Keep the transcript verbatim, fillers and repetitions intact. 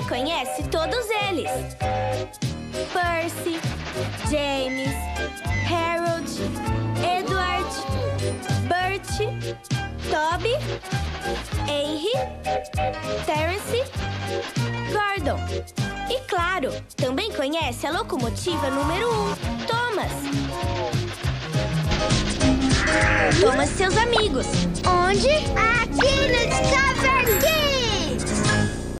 conhece todos eles. Percy, James, Harold, Edward, Bert, Toby, Henry, Terence, Gordon. E claro, também conhece a locomotiva número um, Thomas. Thomas e seus amigos. Onde? Aqui no Discover Kids!